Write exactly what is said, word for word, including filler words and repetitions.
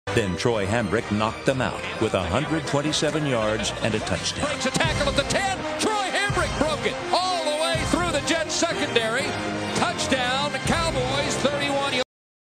Then Troy Hambrick knocked them out with one hundred twenty-seven yards and a touchdown. Breaks a tackle at the ten. Troy